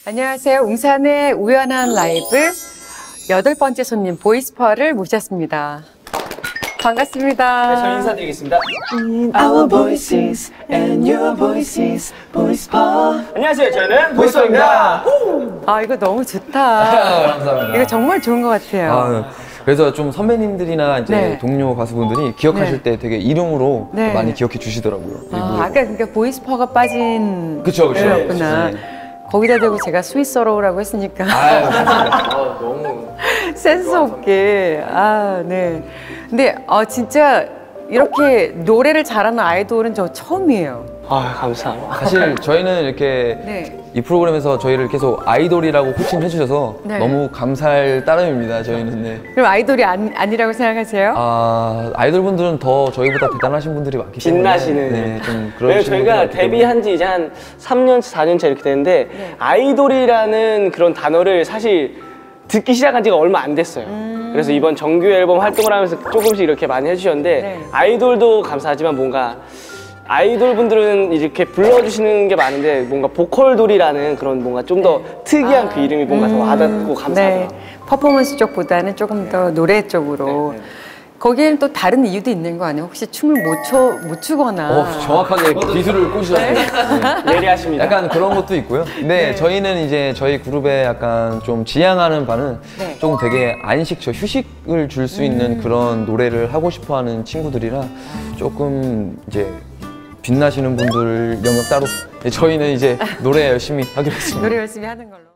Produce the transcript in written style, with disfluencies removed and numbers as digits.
안녕하세요. 웅산의 우연한 라이브 8번째 손님 보이스퍼를 모셨습니다. 반갑습니다. 네, 저희 인사드리겠습니다. Our voices and your voices, 보이스퍼. 안녕하세요. 저희는 보이스퍼입니다. 아, 이거 너무 좋다. 감사합니다. 이거 정말 좋은 것 같아요. 그래서 좀 선배님들이나 이제 네. 동료 가수분들이 기억하실 때 되게 이름으로 네. 많이 기억해 주시더라고요. 아까 그러니까 보이스퍼가 빠진 그쵸. 노래였구나. 네. 거기다 대고 제가 스윗서로우라고 했으니까 너무 센스 없게. 아, 네. 근데 진짜 이렇게 노래를 잘하는 아이돌은 저 처음이에요. 아, 감사합니다. 사실 저희는 이렇게 네. 이 프로그램에서 저희를 계속 아이돌이라고 호칭해 주셔서 네. 너무 감사할 따름입니다. 저희는. 네. 그럼 아이돌이 아니라고 생각하세요? 아이돌 분들은 더 저희보다 대단하신 분들이 많기 때문에 빛나시는. 네, 좀 왜냐면 그런 저희가 데뷔한 지 이제 한 3년차, 4년차 이렇게 되는데 아이돌이라는 그런 단어를 사실 듣기 시작한 지가 얼마 안 됐어요. 그래서 이번 정규 앨범 활동을 하면서 조금씩 이렇게 많이 해주셨는데 네. 아이돌도 감사하지만 뭔가 아이돌 분들은 이렇게 불러주시는 게 많은데 뭔가 보컬돌이라는 그런 뭔가 좀 더 특이한 그 이름이 뭔가 더 와닿고 감사하더라고요. 네. 퍼포먼스 쪽보다는 조금 더 노래 쪽으로. 거기에는 또 다른 이유도 있는 거 아니에요? 혹시 춤을 못 추거나. 정확하게 기술을 꽂으셨네요. 예리하십니다. 약간 그런 것도 있고요. 근데 저희는 이제 저희 그룹에 약간 좀 지향하는 바는 네. 좀 되게 휴식을 줄 수 있는 그런 노래를 하고 싶어 하는 친구들이라 조금 이제 빛나시는 분들 영역 따로 저희는 이제 노래 열심히 하기로 했습니다. 노래 열심히 하는 걸로.